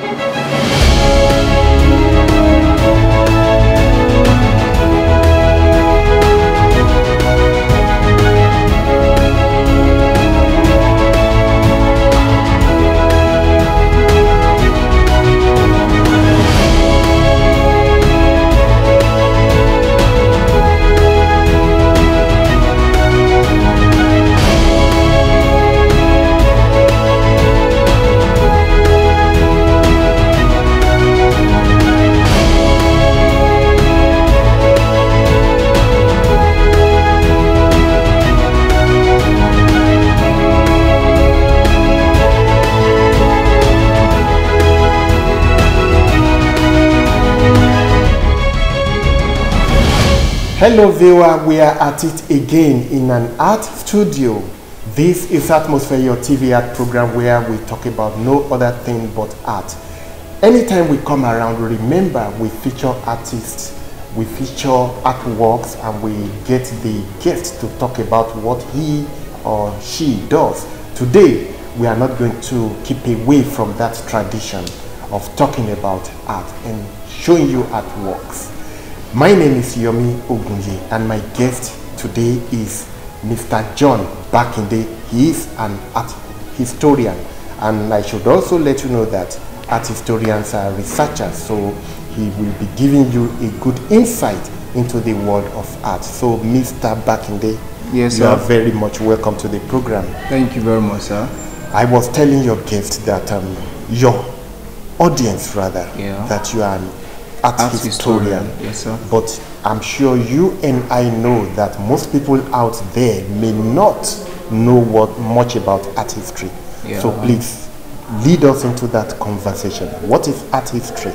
Hello viewer, we are at it again in an art studio. This is Atmosphere, your TV art program where we talk about no other thing but art. Anytime we come around, remember we feature artists, we feature artworks, and we get the guest to talk about what he or she does. Today, we are not going to keep away from that tradition of talking about art and showing you artworks. My name is Yomi Ogunye, and my guest today is Mr. John Bakinde. He is an art historian, and I should also let you know that art historians are researchers, so he will be giving you a good insight into the world of art. So Mr. Bakinde, yes, you are very much welcome to the program. Thank you very much, sir. I was telling your guest that your audience rather, that you are an art historian. Yes, sir. But I'm sure you and I know that most people out there may not know much about art history. Yeah. So please lead us into that conversation. What is art history?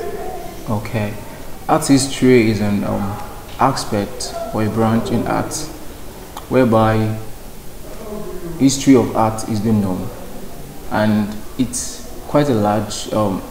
Okay. Art history is an aspect or a branch in art whereby history of art is being known, and it's quite a large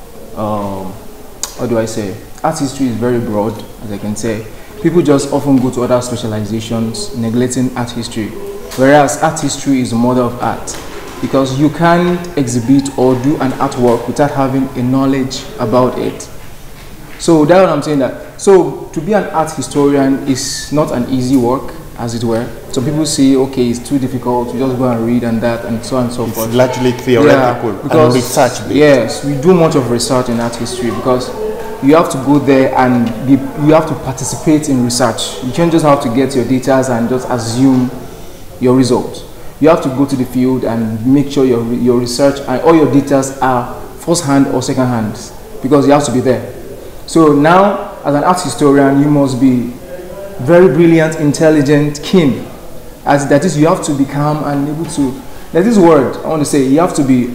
how do I say, art history is very broad, as I can say. People just often go to other specializations, neglecting art history, whereas art history is the mother of art, because you can't exhibit or do an artwork without having a knowledge about it. So that's what I'm saying. That so to be an art historian is not an easy work, as it were. Some people say, okay, it's too difficult, you just go and read and that and so on and so forth. It's largely theoretical and research based. Yes, we do much of research in art history because you have to go there and you have to participate in research. You can't just have to get your data and just assume your results. You have to go to the field and make sure your research and all your data are first hand or second hand, because you have to be there. So now, as an art historian, you must be very brilliant, intelligent, keen. As that is, you have to be calm and able to. There's this word I want to say. You have to be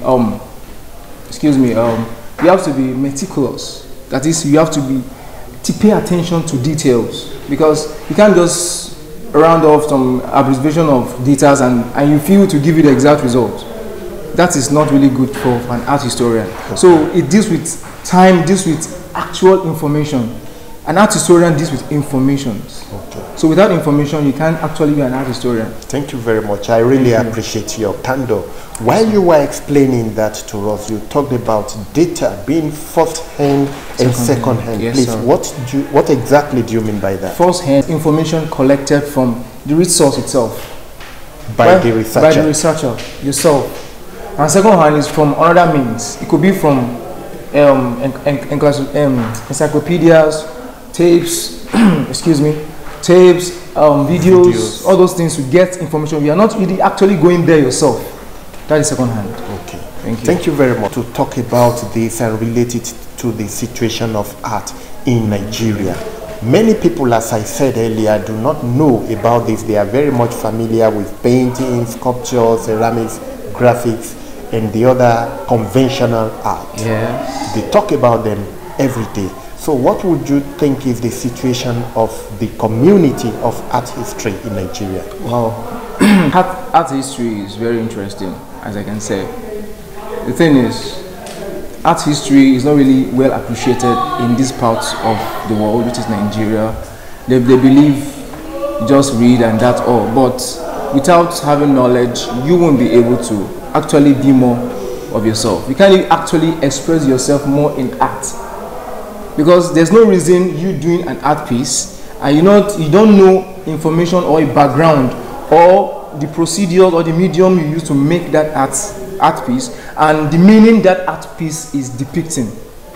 you have to be meticulous. That is, you have to pay attention to details, because you can't just round off some abbreviation of data and you feel to give you the exact result. That is not really good for an art historian. So it deals with time, deals with actual information. An art historian deals with information. Okay. So without information, you can't actually be an art historian. Thank you very much. I really appreciate your candor. While you were explaining that to us, you talked about data being first-hand and second-hand. Yes, please, sir. what exactly do you mean by that? First-hand information collected from the resource itself. By the researcher? By the researcher, yourself. And second-hand is from other means. It could be from encyclopedias, tapes, tapes, videos, all those things to get information. You are not really actually going there yourself. That is second hand. Okay. Thank you. Thank you very much to talk about this and relate it to the situation of art in Nigeria. Many people, as I said earlier, do not know about this. They are very much familiar with painting, sculpture, ceramics, graphics, and the other conventional art. Yeah. They talk about them every day. So what would you think is the situation of the community of art history in Nigeria? Wow. Art history is very interesting, as I can say. The thing is, art history is not really well appreciated in these parts of the world, which is Nigeria. They believe just read and that's all. But without having knowledge, you won't be able to actually be more of yourself. You can't actually express yourself more in art, because there's no reason you doing an art piece and you don't know information or a background or the procedures or the medium you use to make that art piece and the meaning that art piece is depicting.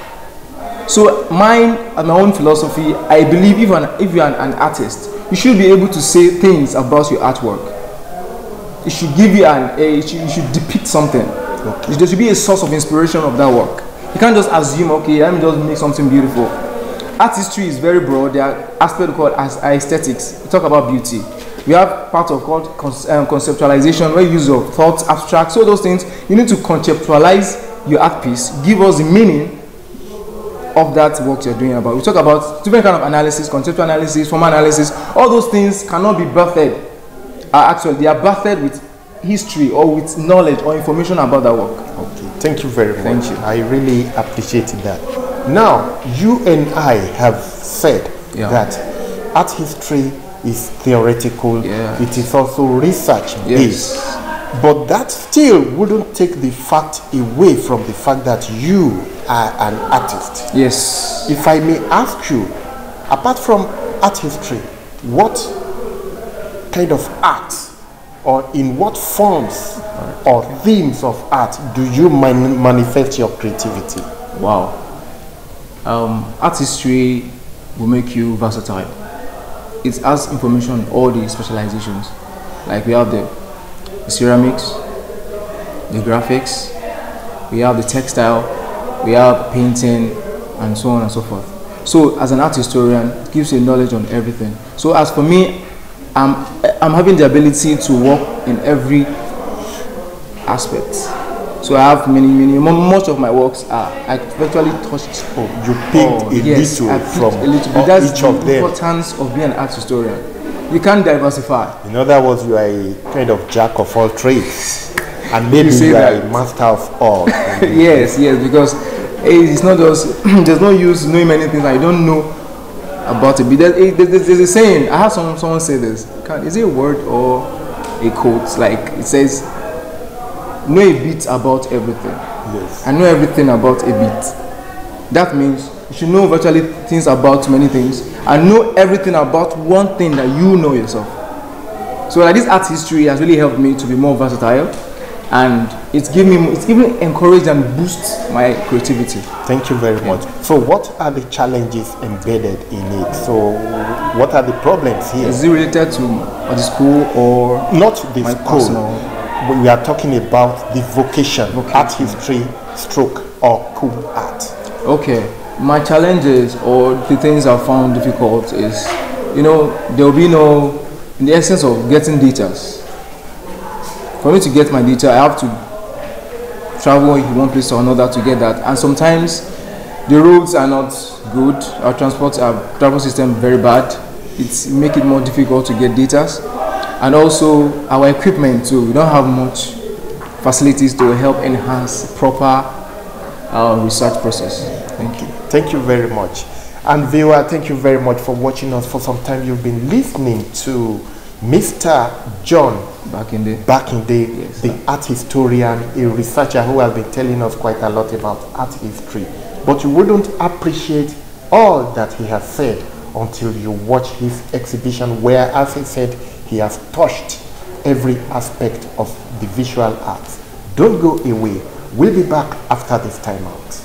So mine and my own philosophy, I believe if you're an artist, you should be able to say things about your artwork. It should give you you should depict something. Okay. There should be a source of inspiration of that work. You can't just assume, okay, let me just make something beautiful. Art history is very broad. There are aspects called as aesthetics. We talk about beauty. We have part of called conceptualization, where you use your thoughts, abstract. So those things, you need to conceptualize your art piece, give us the meaning of that work you're doing about. We talk about different kind of analysis, conceptual analysis, formal analysis. All those things cannot be birthed. Actually, they are birthed with history or with knowledge or information about that work. Okay, thank you very much. Thank you. I really appreciated that. Now, you and I have said that art history is theoretical. Yeah. It is also research based. Yes. But that still wouldn't take the fact away from the fact that you are an artist. Yes. If I may ask you, apart from art history, what kind of art or in what forms or themes of art do you manifest your creativity? Wow. Art history will make you versatile. It has information on all the specializations. Like we have the ceramics, the graphics, we have the textile, we have painting, and so on and so forth. So as an art historian, it gives you knowledge on everything. So as for me, I'm having the ability to work in every aspect. So I have most of my works are I virtually touched. Oh, you picked a little from That's each the of them. importance of being an art historian. You can't diversify. In other words, you are a kind of jack of all trades, and maybe you are a master of all. Yes, because it's not just there's no use knowing many things I don't know about it. There's a saying. I had someone say this. Is it a word or a quote? Like it says, "Know a bit about everything." Yes. And know everything about a bit. That means you should know virtually things about many things and know everything about one thing that you know yourself. So like this art history has really helped me to be more versatile, and it's given encourage and boost my creativity. Thank you very much. So what are the challenges embedded in it? So what are the problems here? Is it related to the school or not the my school? personal? We are talking about the vocation. Art history, stroke, or cool art. Okay. My challenges or the things I found difficult is, there will be in the essence of getting data. For me to get my data, I have to travel from one place to another to get that. And sometimes the roads are not good. Our travel system very bad. It's make it more difficult to get data. And also our equipment too. We don't have much facilities to help enhance proper research process. Thank you. Thank you very much. And viewer, thank you very much for watching us. For some time you've been listening to Mr. John Back in day, yes, the art historian, a researcher who has been telling us quite a lot about art history. But you wouldn't appreciate all that he has said until you watch his exhibition, where, as he said, he has touched every aspect of the visual arts. Don't go away. We'll be back after this time out.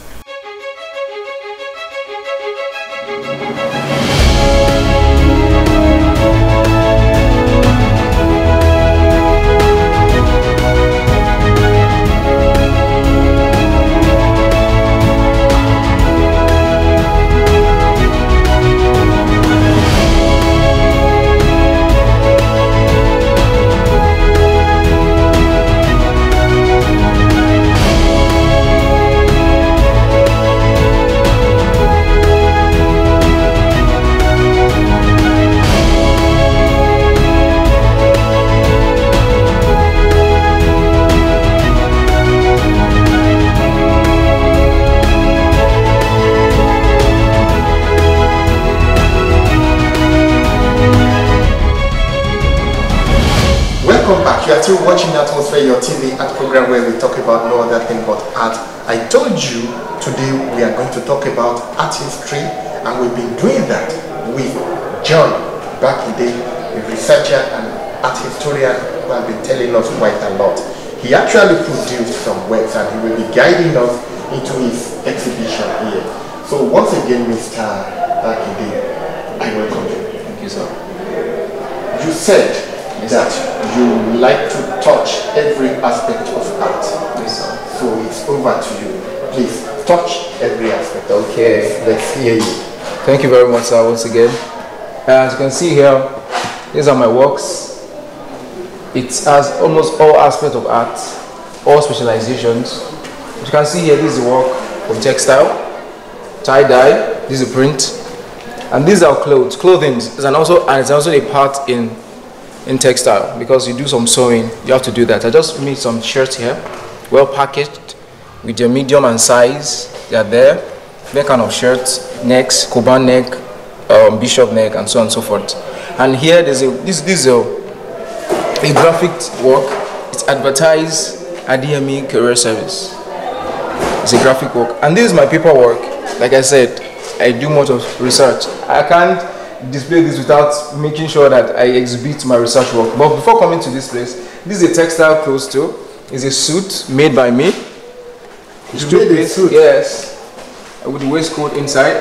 Atmosphere Your TV art program where we talk about no other thing but art. I told you today we are going to talk about art history, and we've been doing that with John Bakinde, a researcher and art historian who has been telling us quite a lot. He actually produced some works and he will be guiding us into his exhibition here. So once again, Mr. Bakinde, I welcome you. Thank you, sir. You said that you like to touch every aspect of art. Yes, sir. So it's over to you. Please touch every aspect. Okay, let's hear you. Thank you very much, sir, once again. As you can see here, these are my works. It has almost all aspects of art, all specializations. As you can see here, this is the work of textile, tie-dye, this is a print, and these are clothes. Clothing is also a part in textile, because you do some sewing, you have to do that. I just made some shirts here, well packaged, with their medium and size. They are there. That kind of shirts, necks, Koban neck, bishop neck, and so on and so forth. And here there's this is a graphic work. It's advertised at DME Career Service. It's a graphic work, and this is my paperwork. Like I said, I do much of research. I can't display this without making sure that I exhibit my research work. But before coming to this place, this is a textile clothes too. It's a suit made by me. You made a suit? Yes, with the waistcoat inside.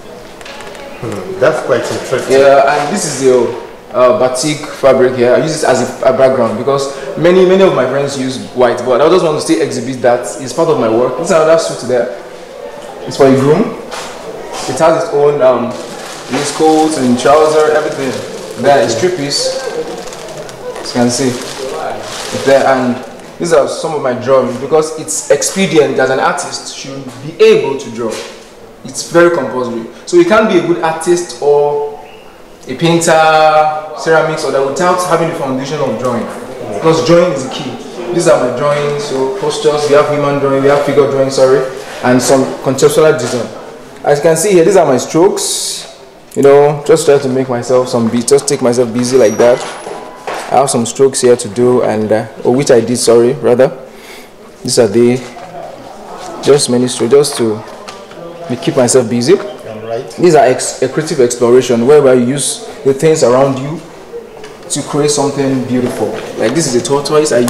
That's quite interesting. Yeah, and this is the batik fabric here. I use it as a background because many of my friends use white, but I just want to still exhibit that. It's part of my work. This is another suit there. It's for a groom. It has its own waistcoat and trouser, everything. There is three-piece. As you can see, it's there. And these are some of my drawings because it's expedient that an artist should be able to draw. It's very compulsory. So you can't be a good artist or a painter, ceramics, or that without having the foundation of drawing. Because drawing is the key. These are my drawings. So postures, we have human drawing, we have figure drawing, and some conceptual design. As you can see here, these are my strokes. You know, just try to make myself just take myself busy like that. I have some strokes here to do, and which I did, rather. These are just many strokes, just to keep myself busy. Right. These are a creative exploration, whereby you use the things around you to create something beautiful. Like this is a tortoise. I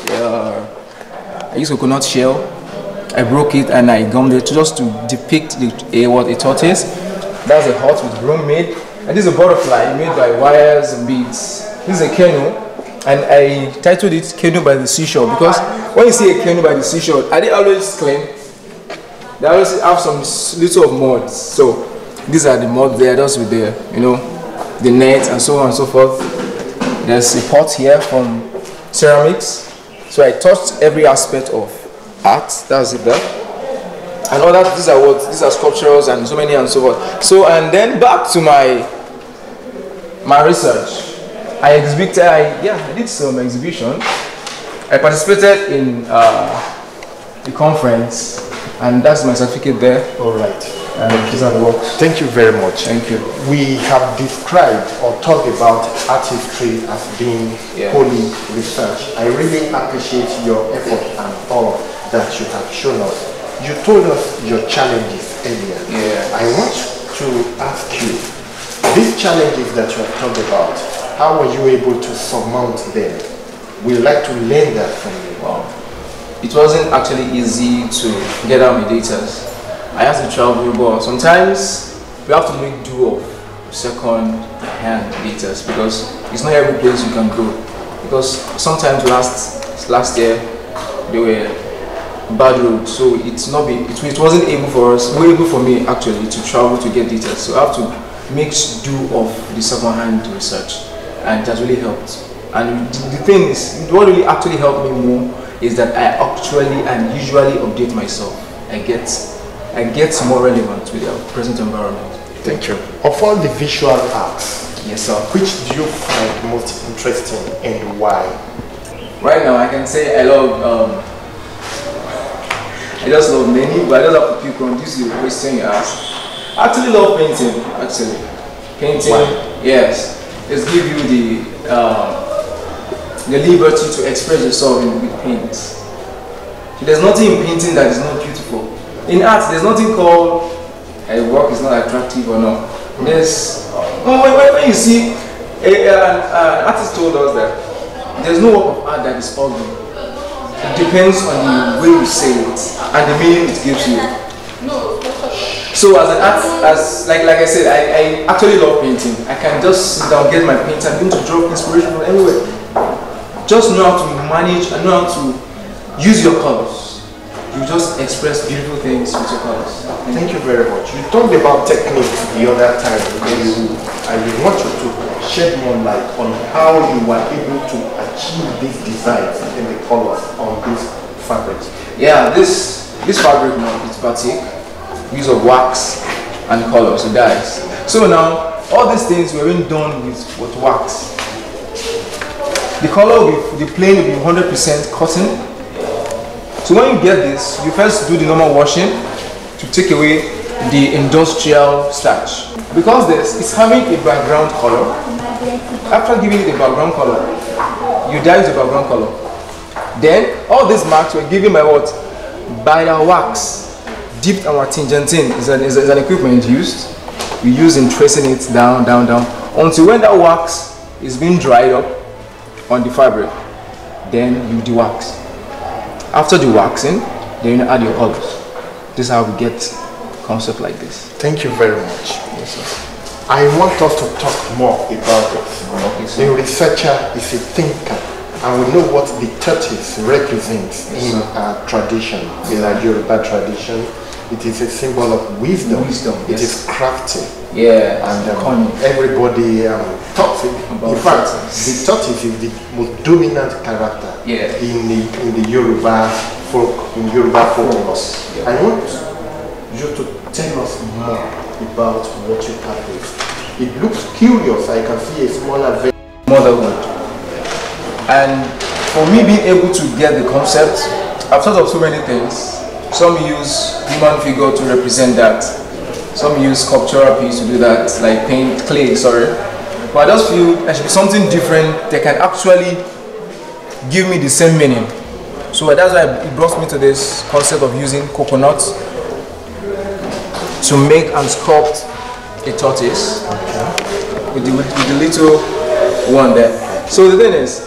used coconut shell. I broke it and I gummed it just to depict what a tortoise. That's a hut with broom made, and this is a butterfly made by wires and beads. This is a canoe, and I titled it "Canoe by the Seashore" because when you see a canoe by the seashore, are they always clean? They always have some little of mud. So these are the mud there, just with the the net and so on and so forth. There's a pot here from ceramics. So I touched every aspect of art. That's it there. And all that, these are sculptures and so many and so forth. So, and then back to my research. I did some exhibition. I participated in the conference, and that's my certificate there. All right. And these are the works. Thank you very much. Thank you. We have described or talked about art history as being wholly research. I really appreciate your effort and all that you have shown us. You told us your challenges earlier. Yeah. I want to ask you, these challenges that you have talked about, how were you able to surmount them? We'd like to learn that from you. Wow. It wasn't actually easy to get out my data. I had to travel, but sometimes we have to make do of second-hand data because it's not every place you can go. Because sometimes last year they were bad road, so it wasn't able for us, able for me actually to travel to get details. So I have to make do of the second-hand research, and it has really helped. And the thing is, what really actually helped me more is that I actually and usually update myself. I get more relevant with the present environment. Thank you. Of all the visual arts, yes, sir, which do you find most interesting and why? Right now, I can say I love. I just love many, but I just have to pick one. This is the question you asked. I actually love painting. Painting. Why? Yes. Let's give you the liberty to express yourself with paint. So there's nothing in painting that is not beautiful. In art, there's nothing called a work is not attractive or not. There's when you see an artist told us that there's no work of art that is ugly. It depends on the way you say it and the meaning it gives you. So as an artist, like I said, I actually love painting. I can just sit down, get my paint, and begin to draw inspiration from anywhere. Just know how to manage and know how to use your colors. You just express beautiful things with your colors. Thank you very much. You talked about techniques the other time, and we want you to shed more light on how you were able to achieve these designs and the colors on these fabrics. Yeah, this fabric now is batik, use of wax and colors, so dyes. So now all these things were being done with wax. The color will be, the plain will be 100% cotton. So when you get this, you first do the normal washing to take away the industrial starch. Because this is having a background color. After giving it a background color, you dye the background color. Then all these marks were given by what? By the wax dipped our tingentin is an equipment used. We use in tracing it down until when that wax is being dried up on the fabric, then you de-wax. After the waxing, then you add your colors. This is how we get concept like this. Thank you very much. Yes, sir. I want us to talk more about it. A researcher is a thinker, and we know what the tortoise represents in our tradition, in our Yoruba tradition. It is a symbol of wisdom. It is crafty. Yeah, and everybody talks it. In fact, the tortoise is the most dominant character in the Yoruba folk, Yeah. I want you to tell us more about what you have here. It looks curious. I can see a smaller version. Motherhood. And for me being able to get the concept, I've thought of so many things. Some use human figure to represent that. Some use sculptural piece to do that, like paint, clay, sorry. But I just feel there should be something different that can actually give me the same meaning. So that's why it brought me to this concept of using coconuts to make and sculpt a tortoise with the little one there. So the thing is,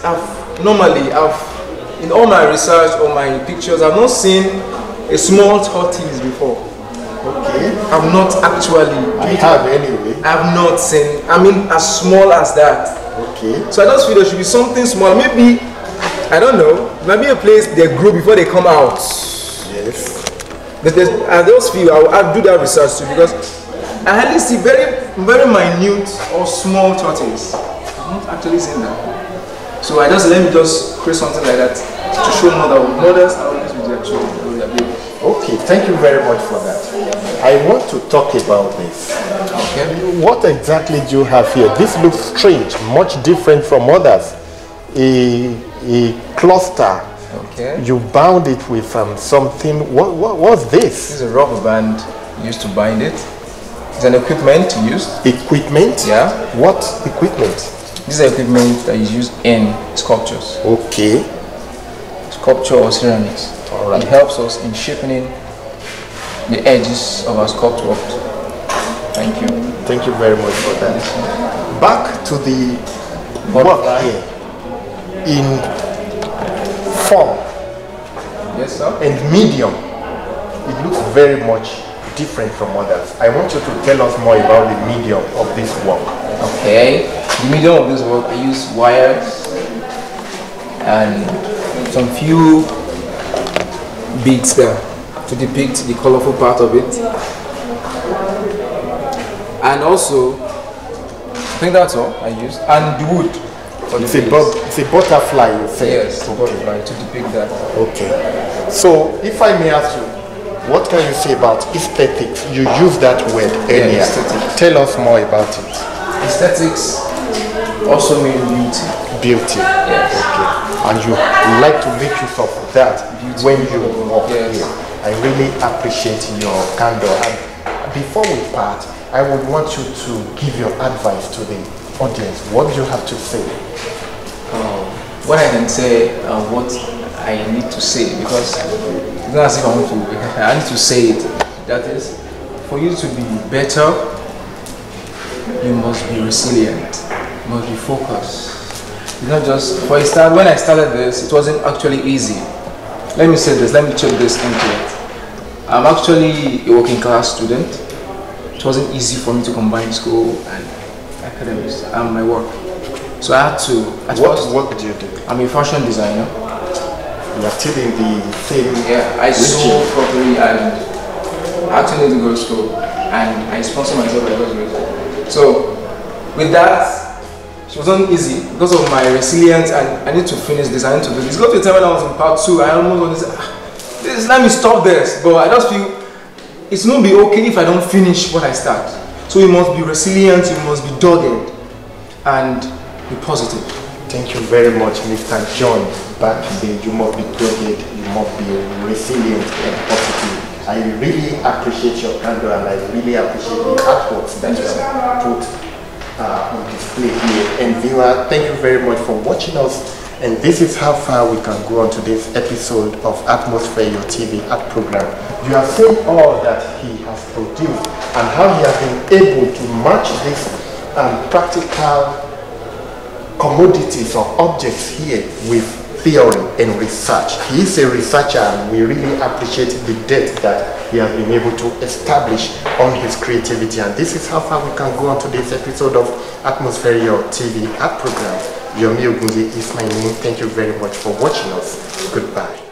in all my research or my pictures, I've not seen a small tortoise before. Okay. I've not actually. I have anyway. I've not seen. I mean, as small as that. Okay. So I just feel there should be something small. Maybe, I don't know. Maybe a place they grow before they come out. Yes. I just feel I'll do that research too, because I hardly see very minute or small tortoise. I've not actually seen that. So let me just create something like that to show mothers are always with their children. Okay, thank you very much for that. I want to talk about this. Okay. What exactly do you have here? This looks strange, much different from others. A cluster. Okay. You bound it with something. What's this? This is a rubber band used to bind it. It's an equipment used. Equipment? Yeah. What equipment? This is equipment that is used in sculptures. Okay. Sculpture or ceramics. All right. It helps us in shaping the edges of our sculpture. Thank you. Thank you very much for that. Back to the work here. In form and medium, it looks very much different from others. I want you to tell us more about the medium of this work. Okay, the medium of this work, I use wires and some few beads there to depict the colorful part of it. And also, I think that's all I used. And the wood. It's a butterfly, you say? Yes, okay. Butterfly to depict that. Okay. So, if I may ask you, what can you say about aesthetics? You used that word earlier. Aesthetics. Tell us more about it. Aesthetics also mean beauty. Beauty. Yes. Okay. And you like to make use of that when you walk here. I really appreciate your candor. And before we part, I would want you to give your advice to the audience. What do you have to say? what I can say and what I need to say, because it's not as if I want to, I need to say it. That is, for you to be better, you must be resilient, you must be focused. It's not just, for a start, when I started this, it wasn't actually easy. Let me say this, let me check this into it. I'm actually a working class student. It wasn't easy for me to combine school and academics and my work. So I had to, what do you do? I'm a fashion designer. You are still in the same I sew properly and I actually need to go to school and I sponsor myself by graduate. So with that, it wasn't easy because of my resilience and I need to finish this, I need to do this. Got to a time when I was in part 2, I almost wanted to say, let me stop this, but I just feel it's not be okay if I don't finish what I start. So you must be resilient, you must be dogged and be positive. Thank you very much, Mr. John Bakide. You must be dogged, you must be resilient and positive. I really appreciate your candor and I really appreciate the artworks that you have put on display here. And viewer, thank you very much for watching us. And this is how far we can go on today's episode of Atmosphere, your TV art program. You have seen all that he has produced and how he has been able to match these practical commodities or objects here with theory and research. He is a researcher and we really appreciate the depth that he has been able to establish on his creativity. And this is how far we can go on today's episode of Atmosphere, your TV art program. Yomi Ogunge is my name. Thank you very much for watching us. Goodbye.